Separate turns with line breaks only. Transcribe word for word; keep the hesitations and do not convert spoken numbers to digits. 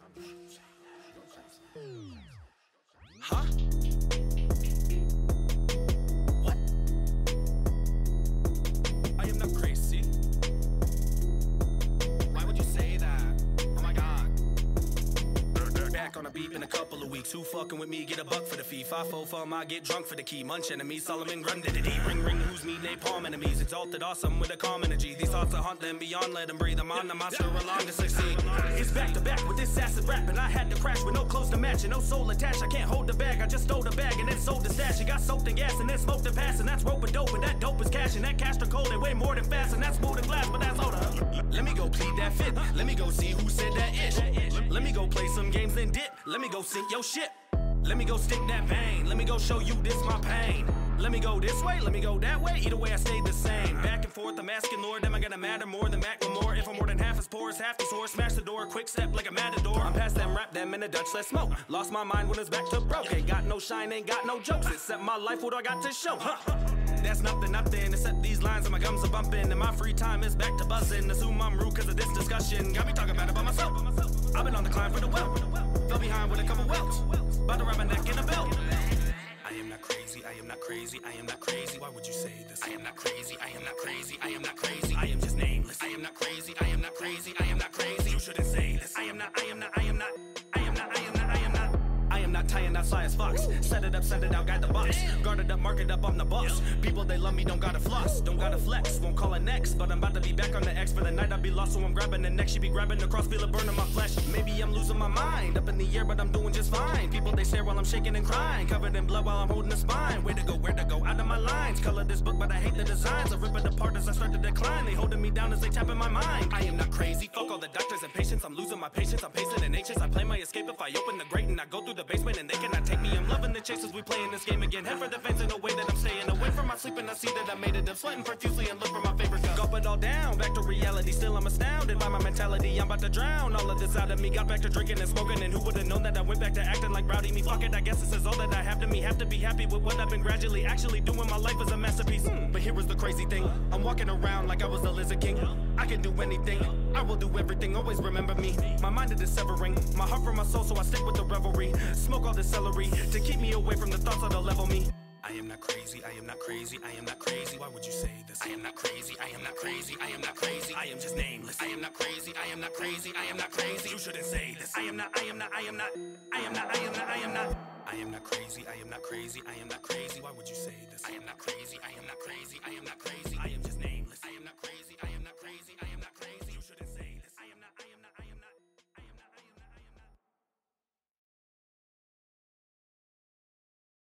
Huh? What? I am not crazy. Why would you say that? Oh my god. Back on a beep in a couple of weeks. Who fucking with me? Get a buck for the fee. Five four fum, I get drunk for the key. Munch enemies, Solomon run to the D. Ring ring, who's me? Napalm enemies. Exalted, awesome with a calm energy. These thoughts are haunt them beyond. Let them breathe. I'm on the monster along to succeed. It's back to back with this acid rap, and I had to crash with no clothes to match and no soul attached. I can't hold the bag. I just stole the bag and then sold the stash. It got soaked in gas and then smoked the pass, and that's rope and dope, and that dope is cash, and that cash to cold and way more than fast, and that's smooth and glass, but that's hold up. Let me go plead that fit. Let me go see who said that ish. Let me go play some games and dip. Let me go sink your shit. Let me go stick that vein. Let me go show you this my pain. Let me go this way, let me go that way. Either way I stayed the same. Back and forth, I'm asking Lord, am I gonna matter more than Macklemore? If I'm more than half as poor as half the source, smash the door, quick step like a matador. I'm past them, rap them in the Dutch, let's smoke. Lost my mind when it's back to broke. Ain't got no shine, ain't got no jokes. Except my life, what do I got to show? Huh? That's nothing, nothing, except these lines and my gums are bumping. And my free time is back to buzzing. Assume I'm rude cause of this discussion. Got me talking bad about myself. I've been on the climb for the wealth. Fell behind with a couple welts. About to wrap my neck in a belt. I am not crazy, I am not crazy, I am not crazy. Why would you say this? I am not crazy, I am not crazy, I am not crazy. I am just nameless. I am not crazy, I am not crazy, I am not crazy. You shouldn't say this. I am not, I am not, I am not, I am not, I am not, I am not. I am not tying that sly as fox. Set it up, send it out, guide the box. Guarded up, mark it up, I'm the boss. People they love me, don't gotta floss, don't gotta flex, won't call it next. But I'm about to be back on the X for the night. I'll be lost, so I'm grabbing the neck. She be grabbing the cross, feel it burning my flesh. Maybe I'm losing my mind, up in the air, but I'm doing just fine. People they stare while I'm shaking and crying, covered in blood while I'm holding the spine. Where to go, where to go, out of my lines. Color this book, but I hate the designs. I rip it apart as I start to decline. They holding me down as they tap in my mind. I am not crazy, fuck all the doctors and patients. I'm losing my patience, I'm pacing and anxious. I play my escape if I open the grate and I go through the basement and they cannot take me. I'm loving the chase as we playing this game again. Head for the fence in a way that I'm staying away from my sleep, and I see that I made it. I'm sweating profusely and look for my favorite gun. Gulp it all down, back to reality. Still I'm astounded by my mentality. I'm about to drown all of this out of me. Got back to drinking and smoking, and who would've known that I went back to acting like rowdy me? Fuck it, I guess this is all that I have to me. Have to be happy with what I've been gradually actually doing. My life is a masterpiece. hmm. But here was the crazy thing, I'm walking around like I was the Lizard King. I can do anything, I will do everything. Always remember me. My mind is severing, my heart from my soul, so I stick with the revelry. Smoke all this celery to keep me away from the thoughts that'll level me. I am not crazy, I am not crazy, I am not crazy. Why would you say this? I am not crazy, I am not crazy, I am not crazy. I am just nameless. I am not crazy, I am not crazy, I am not crazy. You shouldn't say this. I am not, I am not, I am not, I am not, I am not, I am not. I am not crazy, I am not crazy, I am not crazy. Why would you say this? I am not crazy, I am not crazy, I am not crazy. I am just nameless. I am not crazy, I